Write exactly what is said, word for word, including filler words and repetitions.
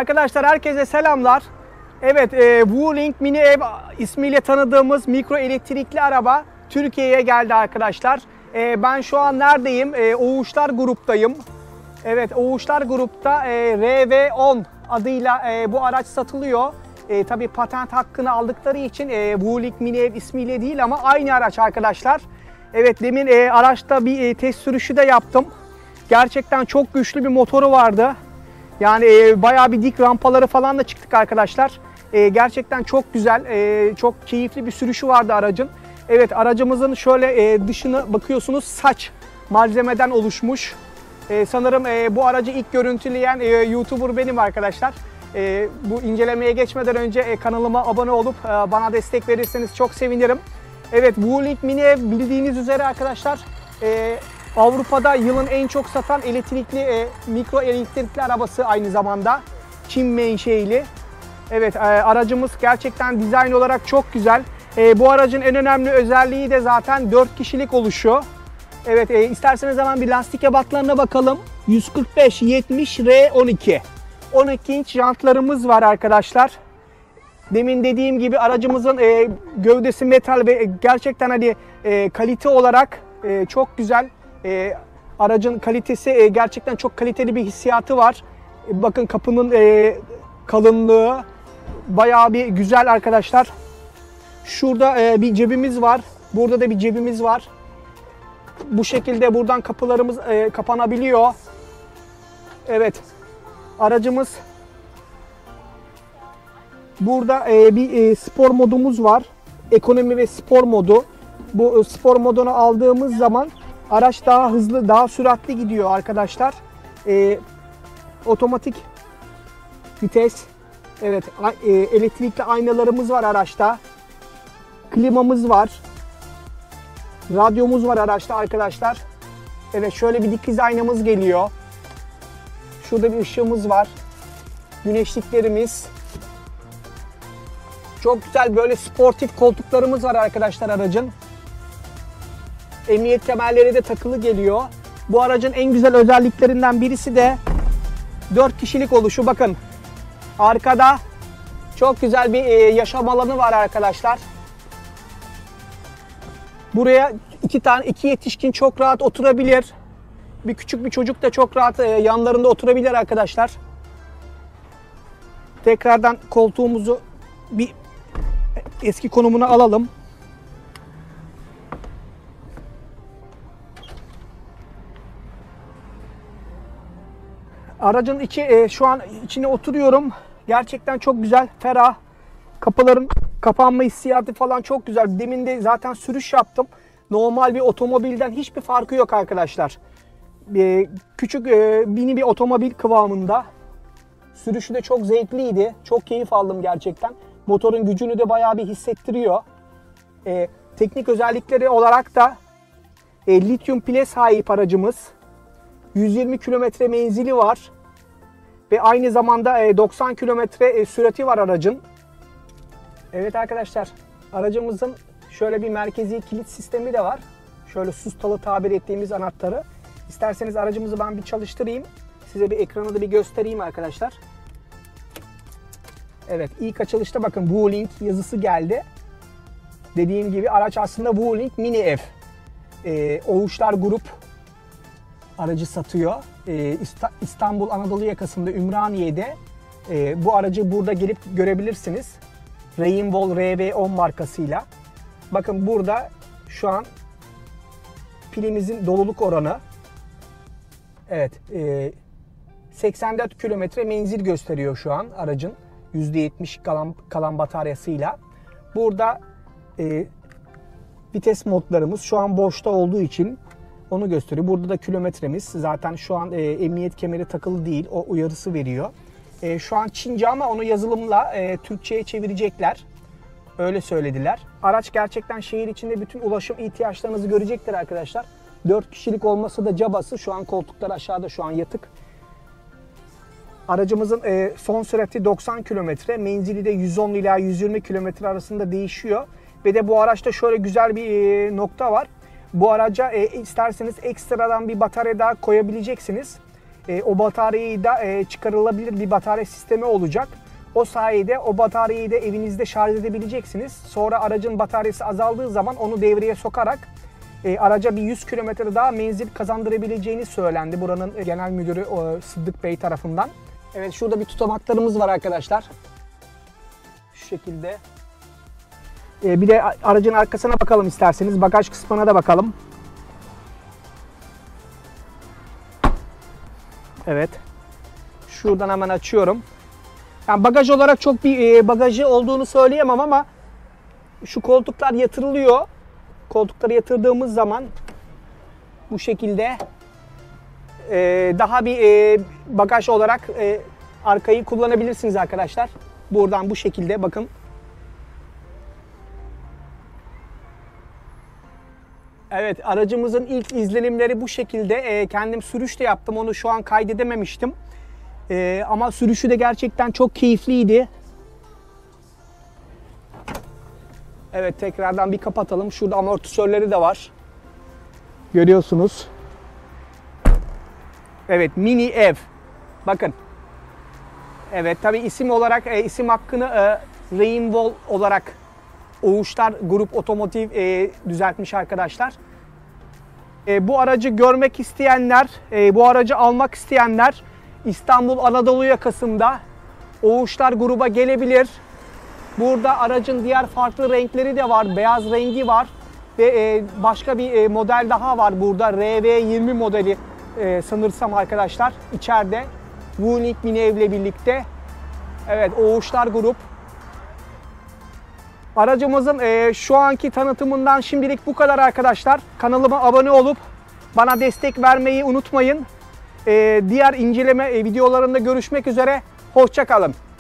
Arkadaşlar herkese selamlar. Evet, e, Wuling Mini Ev ismiyle tanıdığımız mikro elektrikli araba Türkiye'ye geldi arkadaşlar. E, ben şu an neredeyim? E, Oğuşlar Grup'tayım. Evet, Oğuşlar Grup'ta e, R V on adıyla e, bu araç satılıyor. E, tabii patent hakkını aldıkları için e, Wuling Mini Ev ismiyle değil ama aynı araç arkadaşlar. Evet, demin e, araçta bir e, test sürüşü de yaptım. Gerçekten çok güçlü bir motoru vardı. Yani e, bayağı bir dik rampaları falan da çıktık arkadaşlar. E, gerçekten çok güzel, e, çok keyifli bir sürüşü vardı aracın. Evet, aracımızın şöyle e, dışını bakıyorsunuz, saç malzemeden oluşmuş. E, sanırım e, bu aracı ilk görüntüleyen e, YouTuber benim arkadaşlar. E, bu incelemeye geçmeden önce e, kanalıma abone olup e, bana destek verirseniz çok sevinirim. Evet, Wuling Mini Ev bildiğiniz üzere arkadaşlar e, Avrupa'da yılın en çok satan elektrikli e, mikro elektrikli arabası aynı zamanda. Çin menşeili. Evet, e, aracımız gerçekten dizayn olarak çok güzel. E, bu aracın en önemli özelliği de zaten dört kişilik oluşu. Evet, e, isterseniz hemen bir lastik ebatlarına bakalım. yüz kırk beş yetmiş R on iki. on iki inç jantlarımız var arkadaşlar. Demin dediğim gibi aracımızın e, gövdesi metal ve gerçekten hani e, kalite olarak e, çok güzel. E, aracın kalitesi e, gerçekten çok kaliteli bir hissiyatı var. E, bakın kapının e, kalınlığı bayağı bir güzel arkadaşlar. Şurada e, bir cebimiz var. Burada da bir cebimiz var. Bu şekilde buradan kapılarımız e, kapanabiliyor. Evet. Aracımız burada e, bir e, spor modumuz var. Ekonomi ve spor modu. Bu e, spor modunu aldığımız zaman araç daha hızlı, daha süratli gidiyor arkadaşlar. E, otomatik vites. Evet, e, elektrikli aynalarımız var araçta. Klimamız var. Radyomuz var araçta arkadaşlar. Evet, şöyle bir dikiz aynamız geliyor. Şurada bir ışığımız var. Güneşliklerimiz. Çok güzel böyle sportif koltuklarımız var arkadaşlar aracın. Emniyet kemerleri de takılı geliyor. Bu aracın en güzel özelliklerinden birisi de dört kişilik oluşu. Bakın arkada çok güzel bir yaşam alanı var arkadaşlar. Buraya iki tane iki yetişkin çok rahat oturabilir. Bir küçük bir çocuk da çok rahat yanlarında oturabilir arkadaşlar. Tekrardan koltuğumuzu bir eski konumuna alalım. Aracın içi e, şu an içine oturuyorum. Gerçekten çok güzel, ferah. Kapıların kapanma hissiyatı falan çok güzel. Demin de zaten sürüş yaptım. Normal bir otomobilden hiçbir farkı yok arkadaşlar. E, küçük e, mini bir otomobil kıvamında. Sürüşü de çok zevkliydi. Çok keyif aldım gerçekten. Motorun gücünü de bayağı bir hissettiriyor. E, teknik özellikleri olarak da e, lityum pile sahip aracımız. yüz yirmi kilometre menzili var. Ve aynı zamanda e, doksan kilometre e, sürati var aracın. Evet arkadaşlar, aracımızın şöyle bir merkezi kilit sistemi de var. Şöyle sustalı tabir ettiğimiz anahtarı. İsterseniz aracımızı ben bir çalıştırayım. Size bir ekranı da bir göstereyim arkadaşlar. Evet, ilk açılışta bakın Wuling yazısı geldi. Dediğim gibi araç aslında Wuling Mini Ev. Ee, Oğuşlar Grup aracı satıyor. Ee, İstanbul Anadolu yakasında Ümraniye'de e, bu aracı burada gelip görebilirsiniz. Rainbow R V on markasıyla. Bakın burada şu an pilimizin doluluk oranı. Evet, e, seksen dört kilometre menzil gösteriyor şu an aracın. yüzde yetmiş kalan, kalan bataryasıyla. Burada e, vites modlarımız şu an boşta olduğu için onu gösteriyor. Burada da kilometremiz. Zaten şu an e, emniyet kemeri takılı değil. O uyarısı veriyor. E, şu an Çince ama onu yazılımla e, Türkçe'ye çevirecekler. Öyle söylediler. Araç gerçekten şehir içinde bütün ulaşım ihtiyaçlarınızı görecektir arkadaşlar. dört kişilik olması da cabası. Şu an koltuklar aşağıda, şu an yatık. Aracımızın e, son sürati doksan kilometre, menzili de yüz on ila yüz yirmi kilometre arasında değişiyor. Ve de bu araçta şöyle güzel bir e, nokta var. Bu araca e, isterseniz ekstradan bir batarya daha koyabileceksiniz. e, o bataryayı da e, çıkarılabilir bir batarya sistemi olacak. O sayede o bataryayı da evinizde şarj edebileceksiniz. Sonra aracın bataryası azaldığı zaman onu devreye sokarak e, araca bir yüz kilometre daha menzil kazandırabileceğini söylendi buranın genel müdürü e, Sıddık Bey tarafından. Evet, şurada bir tutamaklarımız var arkadaşlar. Şu şekilde. E, bir de aracın arkasına bakalım isterseniz. Bagaj kısmına da bakalım. Evet. Şuradan hemen açıyorum. Yani bagaj olarak çok bir e, bagajı olduğunu söyleyemem ama şu koltuklar yatırılıyor. Koltukları yatırdığımız zaman bu şekilde e, daha bir e, bagaj olarak e, arkayı kullanabilirsiniz arkadaşlar. Buradan bu şekilde bakın. Evet, aracımızın ilk izlenimleri bu şekilde. E, kendim sürüş de yaptım. Onu şu an kaydedememiştim. E, ama sürüşü de gerçekten çok keyifliydi. Evet, tekrardan bir kapatalım. Şurada amortisörleri de var. Görüyorsunuz. Evet, mini ev. Bakın. Evet, tabii isim olarak e, isim hakkını e, Rainwall olarak Oğuşlar Grup Otomotiv e, düzeltmiş arkadaşlar. E, bu aracı görmek isteyenler, e, bu aracı almak isteyenler İstanbul Anadolu yakasında Oğuşlar Gruba gelebilir. Burada aracın diğer farklı renkleri de var. Beyaz rengi var ve e, başka bir e, model daha var burada. R V yirmi modeli e, sanırsam arkadaşlar içeride. Wuling mini evle birlikte. Evet, Oğuşlar Grup. Aracımızın e, şu anki tanıtımından şimdilik bu kadar arkadaşlar. Kanalıma abone olup bana destek vermeyi unutmayın. E, diğer inceleme e, videolarında görüşmek üzere. Hoşça kalın.